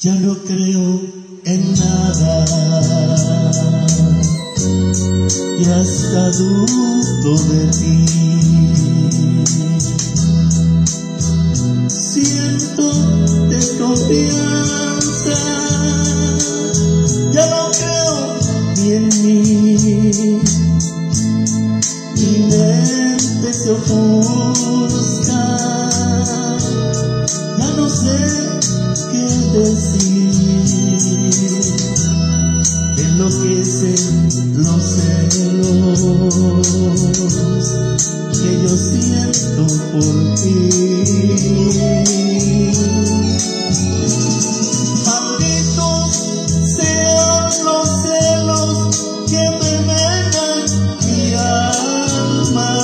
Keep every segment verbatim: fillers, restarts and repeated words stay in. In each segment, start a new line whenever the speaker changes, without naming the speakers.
Ya no creo en nada y hasta dudo de ti. Siento desconfianza, ya no creo ni en mí. Mi mente se ofusca, ya no sé qué decir. Enloquecen los celos que yo siento por ti. Malditos sean los celos que envenenan mi alma.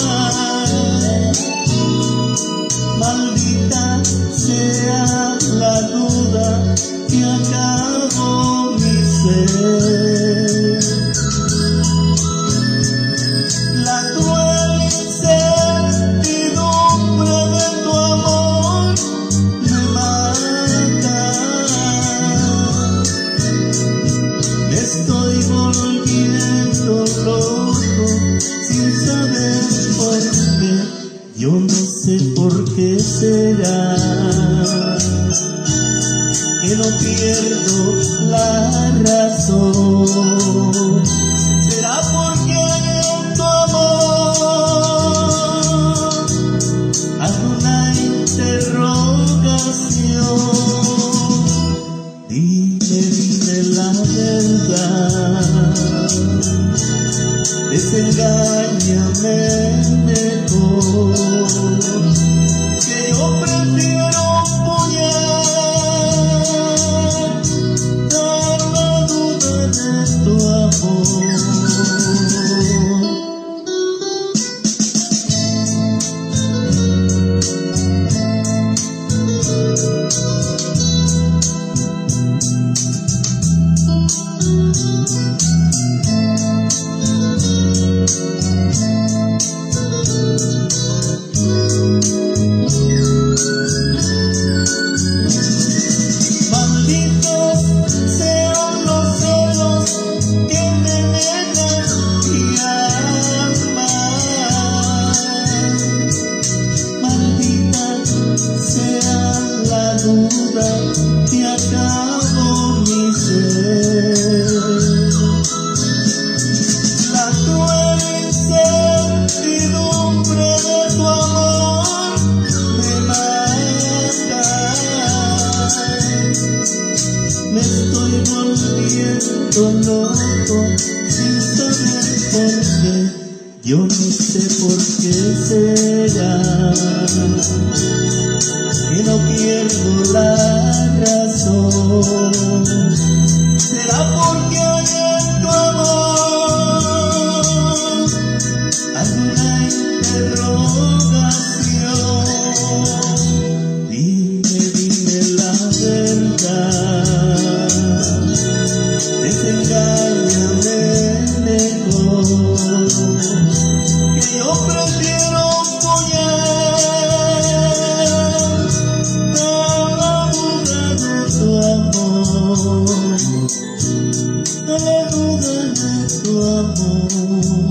Maldita sea la duda que acabó mi ser. La cruel incertidumbre de tu amor me mata. Me estoy volviendo loco sin saber por qué. Yo no sé por qué será que no pierdo la razón. ¿Será porque en tu amor alguna interrogación? Dime, dime la verdad, desengáñame mejor, que yo prefiero un puñal dar la duda de tu amor. Que acabó mi ser. La cruel incertidumbre de tu amor me mata. Me estoy volviendo loco sin saber por qué. Yo no sé por qué será que no pierdo la razón. ¿Será porque hay en tu amor alguna interrogación? Dime, dime la verdad, desengáñame mejor, que yo prefiero un puñal. No le dudes de tu amor.